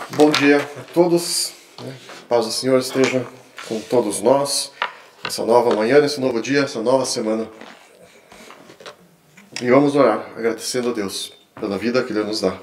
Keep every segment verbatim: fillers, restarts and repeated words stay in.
Bom dia a todos, né? Paz do Senhor esteja com todos nós, nessa nova manhã, nesse novo dia, essa nova semana. E vamos orar, agradecendo a Deus pela vida que Ele nos dá.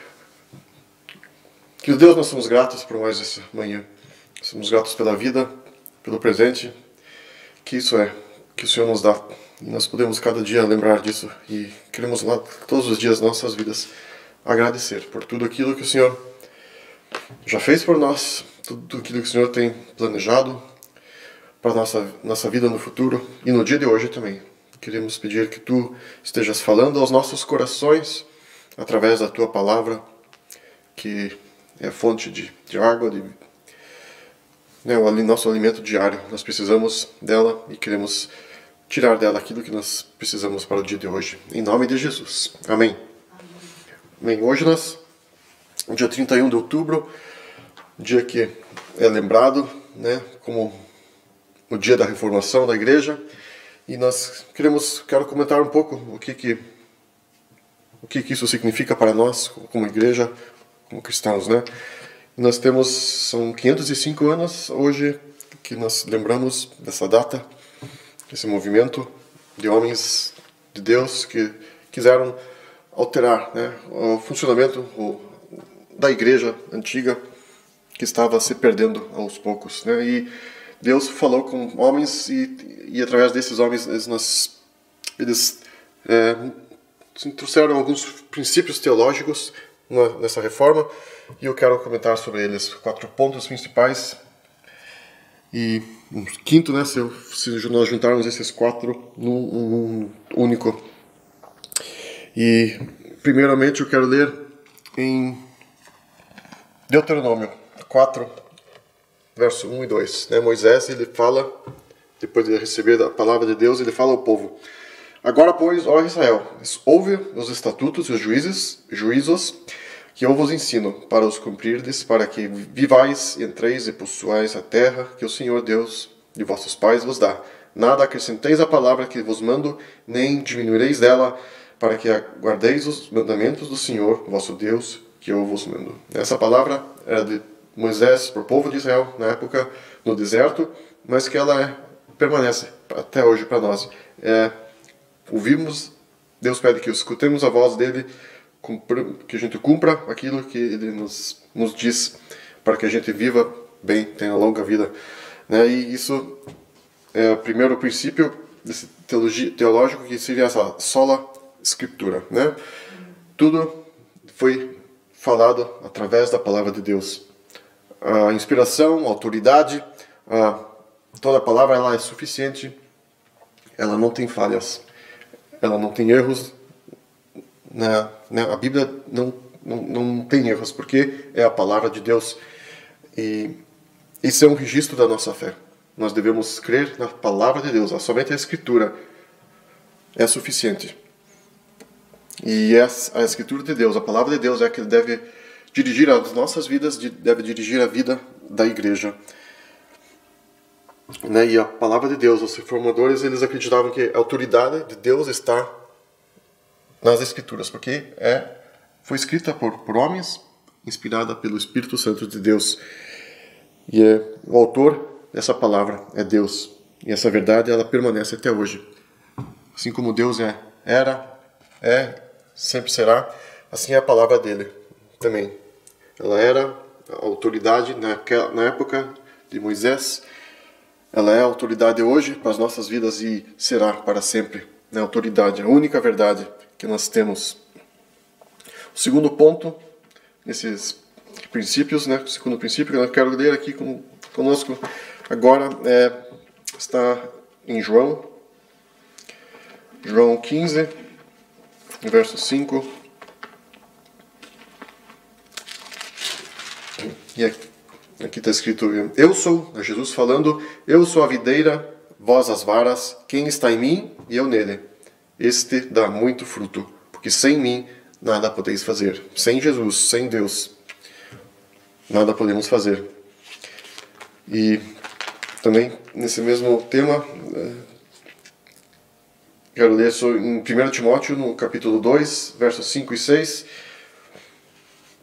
Que Deus, nós somos gratos por mais essa manhã. Somos gratos pela vida, pelo presente, que isso é, que o Senhor nos dá. E nós podemos cada dia lembrar disso e queremos lá, todos os dias das nossas vidas agradecer por tudo aquilo que o Senhor já fez por nós, tudo aquilo que o Senhor tem planejado para a nossa, nossa vida no futuro e no dia de hoje também. Queremos pedir que Tu estejas falando aos nossos corações através da Tua palavra, que é fonte de, de água, de, né, o nosso alimento diário. Nós precisamos dela e queremos tirar dela aquilo que nós precisamos para o dia de hoje. Em nome de Jesus. Amém. Amém. Hoje nós, dia trinta e um de outubro, dia que é lembrado, né, como o dia da reformação da igreja, e nós queremos, quero comentar um pouco o que que, o que, que isso significa para nós como igreja, como cristãos, né? Nós temos, são quinhentos e cinco anos hoje que nós lembramos dessa data, esse movimento de homens de Deus que quiseram alterar, né, o funcionamento da igreja antiga que estava se perdendo aos poucos, né? E Deus falou com homens e, e através desses homens eles, nós, eles é, trouxeram alguns princípios teológicos nessa reforma e eu quero comentar sobre eles, quatro pontos principais. E um quinto, né, se, eu, se nós juntarmos esses quatro num, num único. E primeiramente eu quero ler em Deuteronômio quatro, verso um e dois. Né? Moisés, ele fala, depois de receber a palavra de Deus, ele fala ao povo: Agora, pois, ó Israel, ouve os estatutos e os juízes, juízos que eu vos ensino, para os cumprirdes, para que vivais, entreis e possuais a terra que o Senhor Deus de vossos pais vos dá. Nada acrescenteis à palavra que vos mando, nem diminuireis dela, para que guardeis os mandamentos do Senhor, vosso Deus, que eu vos mando. Essa palavra era de Moisés para o povo de Israel, na época, no deserto, mas que ela é, permanece até hoje para nós. É, ouvimos, Deus pede que escutemos a voz dele, que a gente cumpra aquilo que ele nos, nos diz, para que a gente viva bem, tenha longa vida. Né? E isso é o primeiro princípio desse teologia, teológico, que seria essa sola escritura. Né? Tudo foi falado através da palavra de Deus. A inspiração, a autoridade, a, toda a palavra ela é suficiente, ela não tem falhas, ela não tem erros. Na, na, a Bíblia não, não, não tem erros, porque é a palavra de Deus. E isso é um registro da nossa fé. Nós devemos crer na palavra de Deus. Somente a Escritura é suficiente. E a Escritura de Deus, a palavra de Deus, é a que deve dirigir as nossas vidas, deve dirigir a vida da igreja. Né? E a palavra de Deus, os reformadores, eles acreditavam que a autoridade de Deus está nas Escrituras, porque é, foi escrita por, por homens, inspirada pelo Espírito Santo de Deus. E é, o autor dessa palavra é Deus. E essa verdade ela permanece até hoje. Assim como Deus é, era, é, sempre será, assim é a palavra dele também. Ela era a autoridade naquela, na época de Moisés, ela é a autoridade hoje para as nossas vidas e será para sempre. A autoridade, a única verdade que nós temos. O segundo ponto, nesses princípios, né, o segundo princípio que eu quero ler aqui com, conosco agora é, está em João, João quinze, verso cinco. E aqui, aqui está escrito: Eu sou, é Jesus falando, eu sou a videira, vós as varas, quem está em mim e eu nele, este dá muito fruto, porque sem mim nada podeis fazer. Sem Jesus, sem Deus, nada podemos fazer. E também, nesse mesmo tema, quero ler em primeiro Timóteo, no capítulo dois, versos cinco e seis.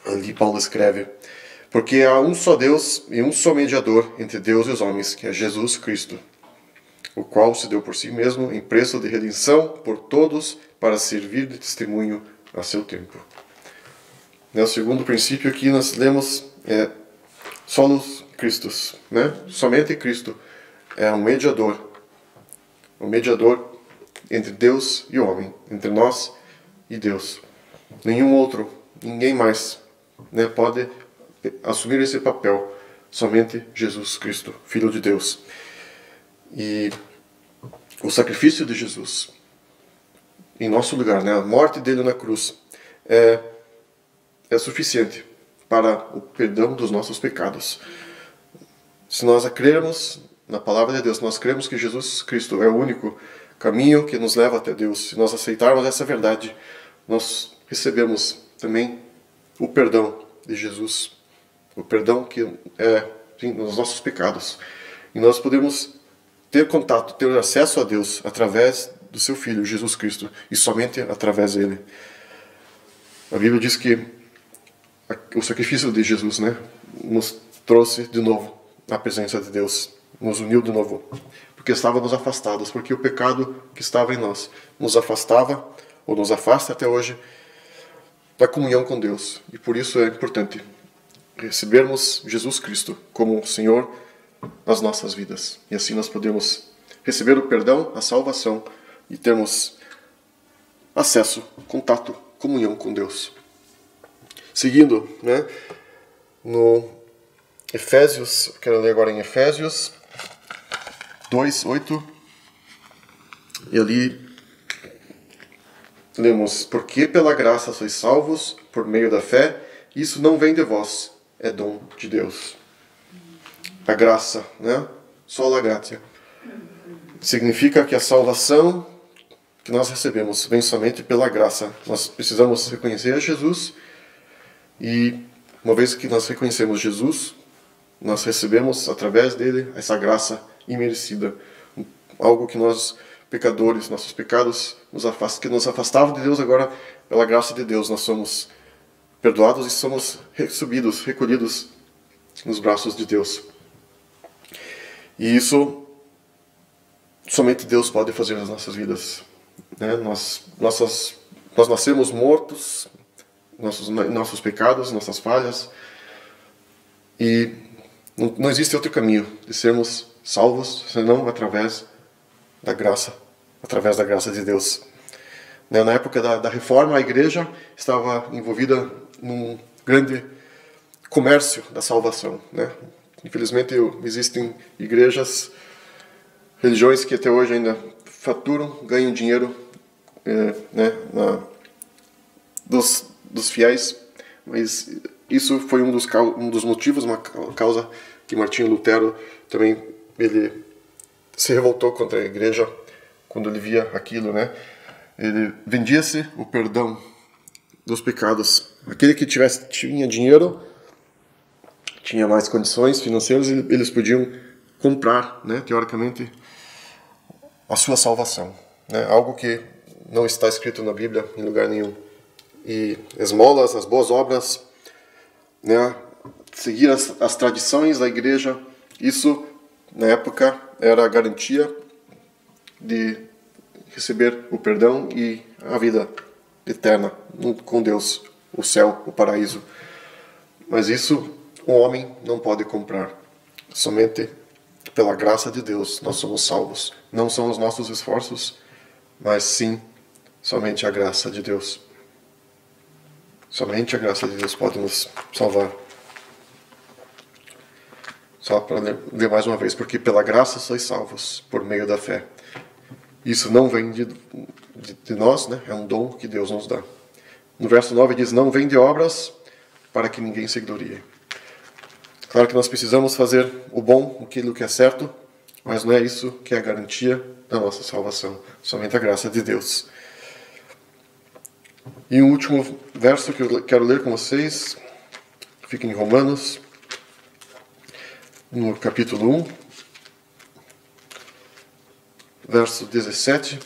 Ali Paulo escreve: porque há um só Deus e um só mediador entre Deus e os homens, que é Jesus Cristo, o qual se deu por si mesmo em preço de redenção por todos, para servir de testemunho a seu tempo. O segundo princípio que nós lemos é solos Christus, né? Somente Cristo é um mediador, um mediador entre Deus e o homem, entre nós e Deus. Nenhum outro, ninguém mais, né, pode assumir esse papel, somente Jesus Cristo, Filho de Deus. E o sacrifício de Jesus em nosso lugar, né, a morte dele na cruz, é, é suficiente para o perdão dos nossos pecados. Se nós crermos na palavra de Deus, nós cremos que Jesus Cristo é o único caminho que nos leva até Deus. Se nós aceitarmos essa verdade, nós recebemos também o perdão de Jesus, o perdão que é, sim, nos nossos pecados. E nós podemos ter contato, ter acesso a Deus através do seu Filho, Jesus Cristo, e somente através dele. A Bíblia diz que o sacrifício de Jesus, né, nos trouxe de novo à presença de Deus, nos uniu de novo, porque estávamos afastados, porque o pecado que estava em nós nos afastava, ou nos afasta até hoje, da comunhão com Deus. E por isso é importante recebermos Jesus Cristo como Senhor nas nossas vidas. E assim nós podemos receber o perdão, a salvação e termos acesso, contato, comunhão com Deus. Seguindo, né, no Efésios, quero ler agora em Efésios dois, oito, e ali lemos: porque pela graça sois salvos, por meio da fé, isso não vem de vós, é dom de Deus. A graça, né? Sola gratia. Significa que a salvação que nós recebemos vem somente pela graça. Nós precisamos reconhecer a Jesus, e uma vez que nós reconhecemos Jesus, nós recebemos através dele essa graça imerecida. Algo que nós, pecadores, nossos pecados nos afast... que nos afastavam de Deus, agora, pela graça de Deus, nós somos perdoados e somos subidos, recolhidos nos braços de Deus. E isso somente Deus pode fazer nas nossas vidas, né? Nós, nossas, nós nascemos mortos, nossos, nossos pecados, nossas falhas, e não, não existe outro caminho de sermos salvos senão através da graça, através da graça de Deus. Na época da, da Reforma, a igreja estava envolvida num grande comércio da salvação, né? Infelizmente existem igrejas, religiões que até hoje ainda faturam, ganham dinheiro, é, né, na, dos, dos fiéis, mas isso foi um dos, um dos motivos, uma causa que Martinho Lutero também ele se revoltou contra a igreja quando ele via aquilo, né? Ele vendia-se o perdão dos pecados. Aquele que tivesse tinha dinheiro, tinha mais condições financeiras, eles podiam comprar, né, teoricamente, a sua salvação, né? Algo que não está escrito na Bíblia em lugar nenhum. E esmolas, as boas obras, né, seguir as, as tradições da igreja, isso na época era a garantia de receber o perdão e a vida eterna com Deus, o céu, o paraíso. Mas isso o homem não pode comprar. Somente pela graça de Deus nós somos salvos. Não são os nossos esforços, mas sim somente a graça de Deus. Somente a graça de Deus pode nos salvar. Só para ler, ler mais uma vez: porque pela graça sois salvos, por meio da fé. Isso não vem de, de, de nós, né? É um dom que Deus nos dá. No verso nove diz: não vem de obras, para que ninguém se glorie. Claro que nós precisamos fazer o bom, aquilo que é certo, mas não é isso que é a garantia da nossa salvação. Somente a graça de Deus. E o último verso que eu quero ler com vocês fica em Romanos, no capítulo um, verso dezessete.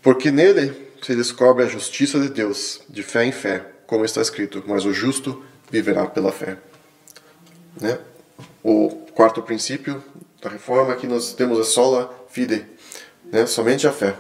Porque nele se descobre a justiça de Deus, de fé em fé, como está escrito, mas o justo viverá pela fé. Né? O quarto princípio da reforma é que nós temos a sola fide, né? Somente a fé.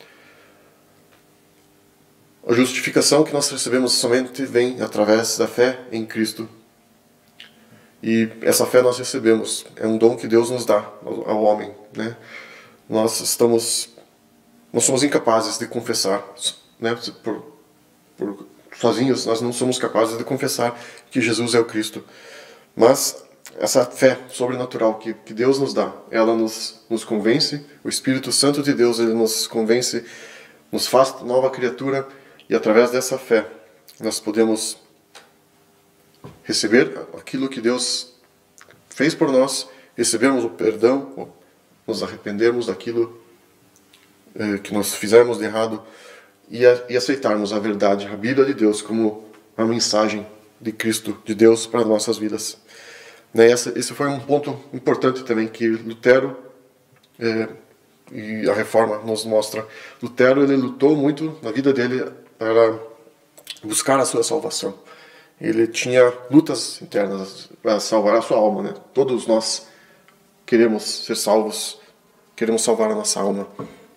A justificação que nós recebemos somente vem através da fé em Cristo. E essa fé nós recebemos, é um dom que Deus nos dá ao homem, né? Nós estamos, nós somos incapazes de confessar, né? Por, por, sozinhos nós não somos capazes de confessar que Jesus é o Cristo. Mas essa fé sobrenatural que, que Deus nos dá, ela nos, nos convence, o Espírito Santo de Deus, ele nos convence, nos faz nova criatura, e através dessa fé nós podemos receber aquilo que Deus fez por nós, recebermos o perdão, nos arrependermos daquilo eh, que nós fizemos de errado e, a, e aceitarmos a verdade, a Bíblia de Deus como a mensagem de Cristo, de Deus para nossas vidas. Né, essa, esse foi um ponto importante também que Lutero eh, e a Reforma nos mostra. Lutero, ele lutou muito na vida dele para buscar a sua salvação. Ele tinha lutas internas para salvar a sua alma, né? Todos nós queremos ser salvos, queremos salvar a nossa alma.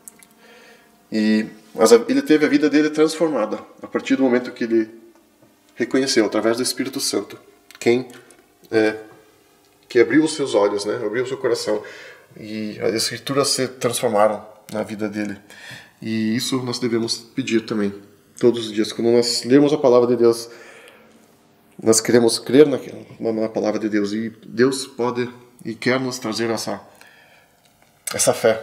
E mas ele teve a vida dele transformada a partir do momento que ele reconheceu, através do Espírito Santo, quem é, que abriu os seus olhos, né? Abriu o seu coração, e as Escrituras se transformaram na vida dele. E isso nós devemos pedir também, todos os dias. Quando nós lemos a palavra de Deus, nós queremos crer na, na palavra de Deus, e Deus pode e quer nos trazer essa, essa fé.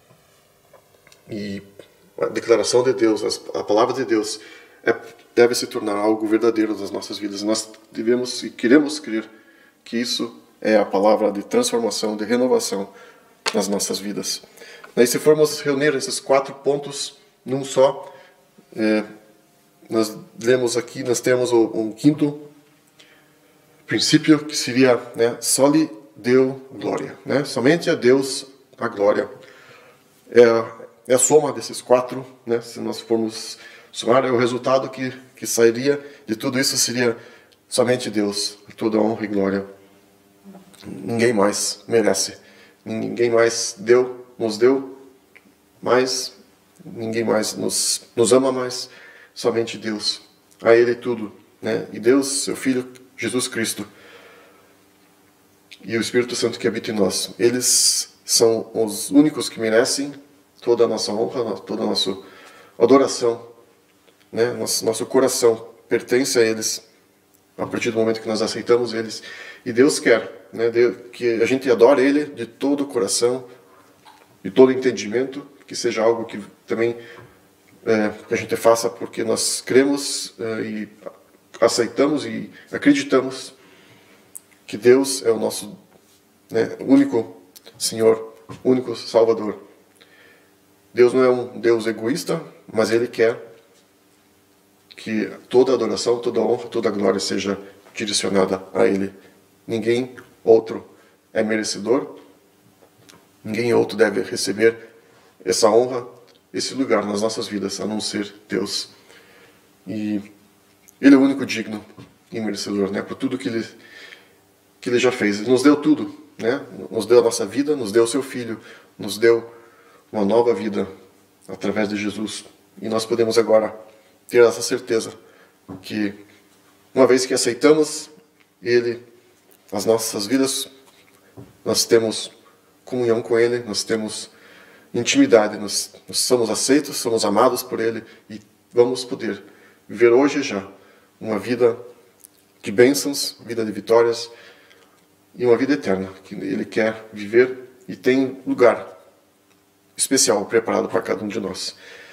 E a declaração de Deus, a palavra de Deus, é, deve se tornar algo verdadeiro nas nossas vidas. Nós devemos e queremos crer que isso é a palavra de transformação, de renovação nas nossas vidas. E se formos reunir esses quatro pontos num só, é, nós lemos aqui, nós temos um quinto princípio que seria, né, soli Deo glória, né? Somente a Deus a glória. É, é a soma desses quatro, né? Se nós formos somar, é o resultado que, que sairia de tudo isso seria somente Deus, toda honra e glória. Ninguém mais merece, ninguém mais deu, nos deu mais, ninguém mais nos, nos ama mais, somente Deus. A Ele tudo, né? E Deus, seu Filho, Jesus Cristo, e o Espírito Santo que habita em nós, eles são os únicos que merecem toda a nossa honra, toda a nossa adoração, né? Nosso, nosso coração pertence a eles a partir do momento que nós aceitamos eles. E Deus quer, né, que a gente adore Ele de todo o coração, de todo o entendimento, que seja algo que também é, que a gente faça porque nós cremos é, e aceitamos e acreditamos que Deus é o nosso, né, único Senhor, único Salvador. Deus não é um Deus egoísta, mas Ele quer que toda adoração, toda honra, toda glória seja direcionada a Ele. Ninguém outro é merecedor, ninguém outro deve receber essa honra, esse lugar nas nossas vidas, a não ser Deus. E Ele é o único digno e merecedor, né, por tudo que Ele, que Ele já fez. Ele nos deu tudo, né? Nos deu a nossa vida, nos deu o seu Filho, nos deu uma nova vida através de Jesus. E nós podemos agora ter essa certeza que, uma vez que aceitamos Ele, as nossas vidas, nós temos comunhão com Ele, nós temos intimidade, nós, nós somos aceitos, somos amados por Ele e vamos poder viver hoje já uma vida de bênçãos, vida de vitórias e uma vida eterna que Ele quer viver e tem lugar especial preparado para cada um de nós.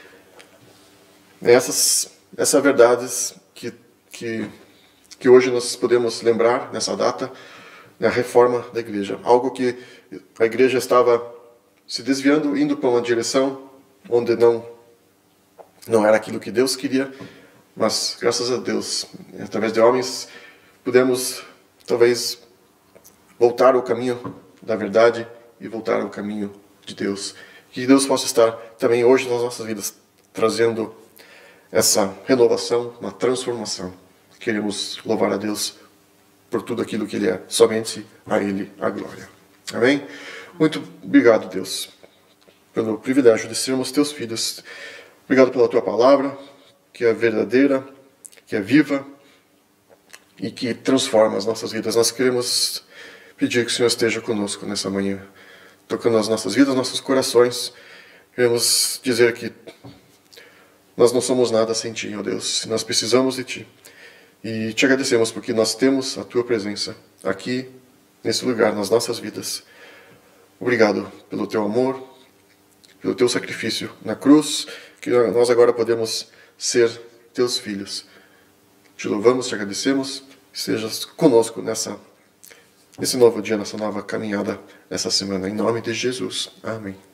Essas, essas verdades que, que, que hoje nós podemos lembrar nessa data, na reforma da igreja. Algo que a igreja estava se desviando, indo para uma direção onde não, não era aquilo que Deus queria, mas graças a Deus, através de homens, pudemos talvez voltar ao caminho da verdade e voltar ao caminho de Deus. Que Deus possa estar também hoje nas nossas vidas, trazendo essa renovação, uma transformação. Queremos louvar a Deus por tudo aquilo que Ele é. Somente a Ele a glória. Amém? Muito obrigado, Deus, pelo privilégio de sermos Teus filhos. Obrigado pela Tua palavra, que é verdadeira, que é viva e que transforma as nossas vidas. Nós queremos pedir que o Senhor esteja conosco nessa manhã, tocando as nossas vidas, nossos corações. Queremos dizer que nós não somos nada sem Ti, ó Deus. Nós precisamos de Ti. E Te agradecemos porque nós temos a Tua presença aqui, nesse lugar, nas nossas vidas. Obrigado pelo Teu amor, pelo Teu sacrifício na cruz, que nós agora podemos ser Teus filhos. Te louvamos, Te agradecemos. Sejas conosco nessa, nesse novo dia, nessa nova caminhada, essa semana. Em nome de Jesus. Amém.